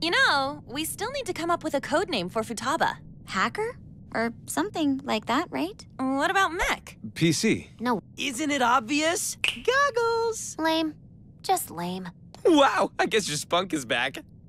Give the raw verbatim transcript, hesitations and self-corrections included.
You know, we still need to come up with a code name for Futaba. Hacker? Or something like that, right? What about mech? P C. No. Isn't it obvious? Goggles! Lame. Just lame. Wow, I guess your spunk is back.